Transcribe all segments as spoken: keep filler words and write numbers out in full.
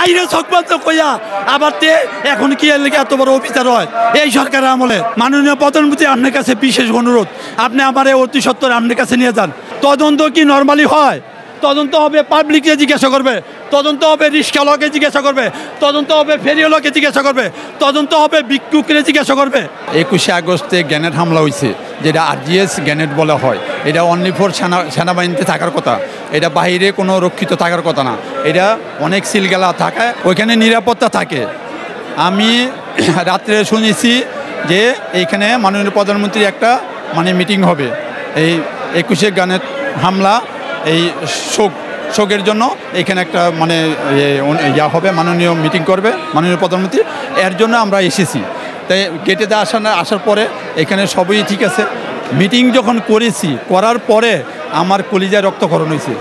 তাইরে চোখবন্ধ কইয়া আবার তে এখন কি এর লেগে এত বড় অফিসার হয় এই সরকারের আমলে। মাননীয় প্রধানমন্ত্রী আপনার কাছে বিশেষ অনুরোধ, আপনি আমার এই অতি সত্তর আপনার কাছে নিয়ে যান। তদন্ত কি নর্মালি হয়? তদন্ত হবে পাবলিককে জিজ্ঞাসা করবে, তদন্ত হবে রিক্সাওয়ালাকে জিজ্ঞাসা করবে, তদন্ত হবে ফেরিওয়ালাকে জিজ্ঞাসা করবে, তদন্ত হবে ভিক্ষুককে জিজ্ঞাসা করবে। একুশে আগস্টে গ্যানেট হামলা হয়েছে, যেটা আরজিএস গ্যানেট বলা হয়। এটা অনলি ফর সেনা সেনাবাহিনীতে থাকার কথা, এটা বাইরে কোনো রক্ষিত থাকার কথা না। এটা অনেক সিলগালা থাকে, ওইখানে নিরাপত্তা থাকে। আমি রাত্রে শুনেছি যে এইখানে মাননীয় প্রধানমন্ত্রীর একটা মানে মিটিং হবে, এই একুশে গ্যানেট হামলা এই শোক শোকের জন্য এখানে একটা মানে ইয়া হবে, মাননীয় মিটিং করবে মাননীয় প্রধানমন্ত্রী। এর জন্য আমরা এসেছি। তাই গেটেতে আসা আসার পরে এখানে সবই ঠিক আছে। মিটিং যখন করেছি, করার পরে আমার কলিজায় রক্তক্ষরণ হয়েছে।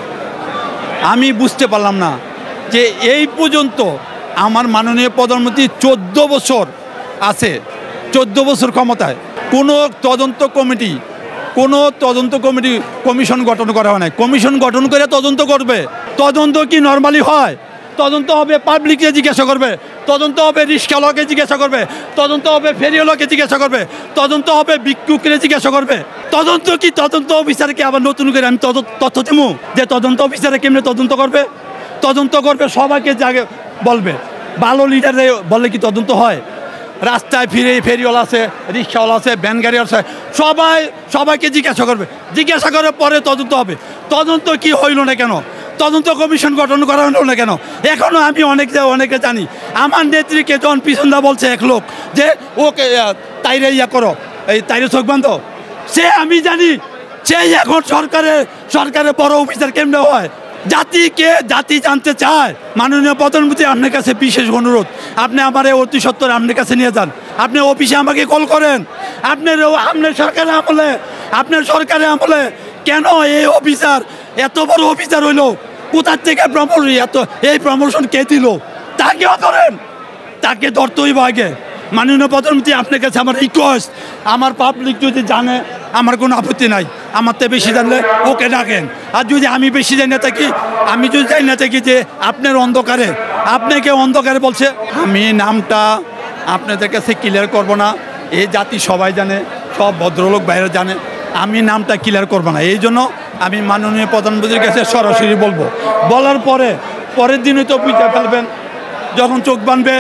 আমি বুঝতে পারলাম না যে এই পর্যন্ত আমার মাননীয় প্রধানমন্ত্রী চোদ্দ বছর আছে, চোদ্দ বছর ক্ষমতায়, কোনো তদন্ত কমিটি কোনো তদন্ত কমিটি কমিশন গঠন করা হয় নাই। কমিশন গঠন করে তদন্ত করবে। তদন্ত কি নর্মালি হয়? তদন্ত হবে পাবলিককে জিজ্ঞাসা করবে, তদন্ত হবে রিক্সাওয়ালাকে জিজ্ঞাসা করবে, তদন্ত হবে ফেরিওয়ালাকে জিজ্ঞাসা করবে, তদন্ত হবে ভিক্ষুককে জিজ্ঞাসা করবে। তদন্ত কি তদন্ত অফিসারকে আবার নতুন করে আমি তথ্য দেবো যে তদন্ত অফিসারে কেমনে তদন্ত করবে? তদন্ত করবে সবাইকে জাগে বলবে। ভালো লিডারে বললে কি তদন্ত হয়? রাস্তায় ফিরে ফেরিওয়ালা আছে, রিক্সাওয়ালা আছে, ভ্যান গাড়ি আছে, সবাই সবাইকে জিজ্ঞাসা করবে। জিজ্ঞাসা করার পরে তদন্ত হবে। তদন্ত কি হইল না কেন? তদন্ত কমিশন গঠন করা হলো না কেন? এখনও আমি অনেক অনেকে জানি। আমার নেত্রীকে জন পিছনদা বলছে এক লোক যে ওকে তাইরে ইয়া করো, এই তাইরে চোখ বান্ধ, সে আমি জানি সেই এখন সরকারের সরকারের বড় অফিসার কেমনে হয়। জাতিকে জাতি জানতে চায়। মাননীয় প্রধানমন্ত্রী আপনার কাছে বিশেষ অনুরোধ, আপনি আমার এই অতি সত্তর আপনার কাছে নিয়ে যান। আপনি অফিসে আমাকে কল করেন। আপনার আপনার সরকারের আমলে আপনার সরকারের আমলে কেন এই অফিসার এত বড় অফিসার হইল? কোথার থেকে প্রমোশন, এত এই প্রমোশন কে দিল? তাকেও ধরেন, তাকে ধরতেই আগে। মাননীয় প্রধানমন্ত্রী আপনার কাছে আমার রিকোয়েস্ট, আমার পাবলিক যদি জানে আমার কোনো আপত্তি নাই, আমার তো বেশি জানলে ওকে ডাকেন। আর যদি আমি বেশি জানি না থাকি, আমি যদি জানি না থাকি যে আপনার অন্ধকারে আপনাকে অন্ধকারে বলছে, আমি নামটা আপনাদের কাছে ক্লিয়ার করব না। এই জাতি সবাই জানে, সব ভদ্রলোক বাইরে জানে, আমি নামটা ক্লিয়ার করব না। এই জন্য আমি মাননীয় প্রধানমন্ত্রীর কাছে সরাসরি বলবো। বলার পরে পরের দিনই তো বুঝতে ফেলবেন, যখন চোখ বাঁধবে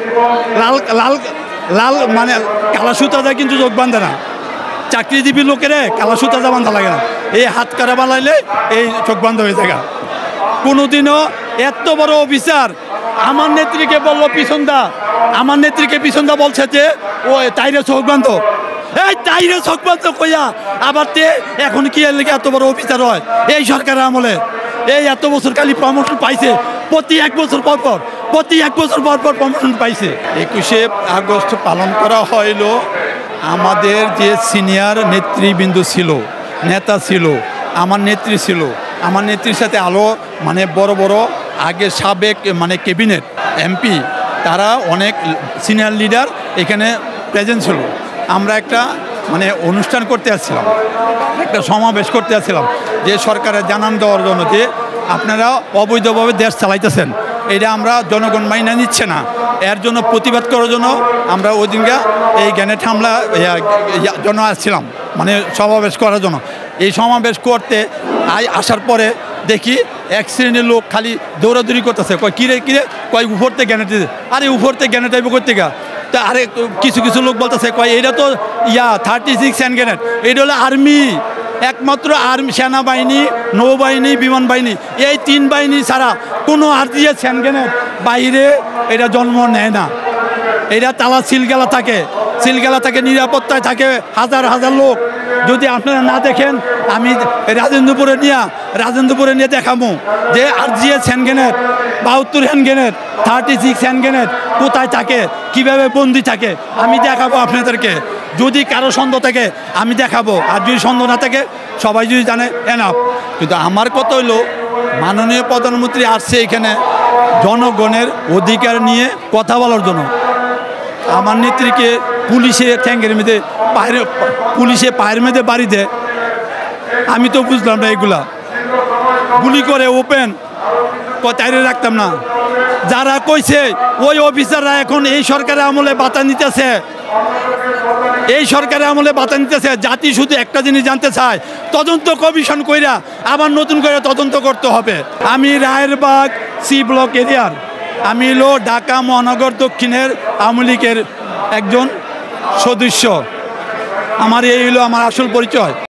লাল লাল লাল মানে কালা সুতাটা কিন্তু চোখ বাঁধে না। চাকরিজীবী লোকেরে কালা সুতাটা বাঁধা লাগে না, এই হাত কারা বানাইলে এই চোখ বান্ধ হয়ে থাকে। কোনোদিনও এত বড় অফিসার আমার নেত্রীকে বললো পিছনদা, আমার নেত্রীকে পিছনদা বলছে যে ও তাইরে চোখ বান্ধ, এই তাইরে চোখ বান্ধ কইয়া আবার তে এখন কি এর লেগে এত বড় অফিসার হয় এই সরকারের আমলে। এই এত বছর খালি প্রমোশন পাইছে, প্রতি এক বছর পর পর প্রতি এক বছর পর পর প্রমোশন পাইছে। একুশে আগস্ট পালন করা হইল আমাদের যে সিনিয়র নেতৃবৃন্দ ছিল, নেতা ছিল, আমার নেত্রী ছিল, আমার নেত্রীর সাথে আলো মানে বড় বড় আগে সাবেক মানে ক্যাবিনেট এমপি, তারা অনেক সিনিয়র লিডার এখানে প্রেজেন্ট ছিল। আমরা একটা মানে অনুষ্ঠান করতে আসছিলাম, একটা সমাবেশ করতে আসছিলাম যে সরকারের জানান দেওয়ার জন্য যে আপনারা অবৈধভাবে দেশ চালাইতেছেন, এটা আমরা জনগণ মাইনা নিচ্ছে না। এর জন্য প্রতিবাদ করার জন্য আমরা ওই দিনকে এই গ্যানেট হামলা জন্য আসছিলাম, মানে সমাবেশ করার জন্য। এই সমাবেশ করতে আসার পরে দেখি এক শ্রেণীর লোক খালি দৌড়াদৌড়ি করতেছে, কয় কিরে কিরে কয় উপরতে গ্যানেট দিতে, আরে উপরতে গ্যানেট আইব করতে গা। তা আরে কিছু কিছু লোক বলতেছে কয় এটা তো ইয়া থার্টি সিক্স হ্যান্ড গ্যানেট, এটা হলো আর্মি, একমাত্র আর্মি সেনাবাহিনী, নৌবাহিনী, বিমান বাহিনী, এই তিন বাহিনী ছাড়া কোনো আরজিএস হ্যান্ড গ্যানেট বাইরে এটা জন্ম নেয় না। এটা তালা সিলগালা থাকে, সিলগালা থাকে, নিরাপত্তায় থাকে হাজার হাজার লোক। যদি আপনারা না দেখেন, আমি রাজেন্দ্রপুরে নিয়ে রাজেন্দ্রপুরে নিয়ে দেখাবো যে আরজিএস হ্যান্ড গ্যানেট, বাহাত্তর hand grenade, thirty six hand grenade কোথায় থাকে, কীভাবে বন্দি থাকে, আমি দেখাবো আপনাদেরকে। যদি কারো সন্দেহ থাকে আমি দেখাবো, আর যদি সন্দেহ না থাকে সবাই যদি জানে এনাফ। কিন্তু আমার কথা হইলো মাননীয় প্রধানমন্ত্রী আসছে এখানে জনগণের অধিকার নিয়ে কথা বলার জন্য। আমার নেত্রীকে পুলিশে ঠ্যাঙ্গের মেয়েদের পায়ের পুলিশে পায়ের মেয়েদের বাড়ি দেয়, আমি তো বুঝলাম না। এগুলা গুলি করে ওপেন তাইরে রাখতাম না, যারা কইছে ওই অফিসাররা এখন এই সরকারের আমলে বাতা নিতেছে, এই সরকারের আমলে বাতা নিতেছে। জাতি শুধু একটা জিনিস জানতে চায়, তদন্ত কমিশন কইরা আবার নতুন করে তদন্ত করতে হবে। আমি রায়েরবাগ সি ব্লক এরিয়ার, আমি হলো ঢাকা মহানগর দক্ষিণের আওয়ামী লীগের একজন সদস্য। আমার এই হলো আমার আসল পরিচয়।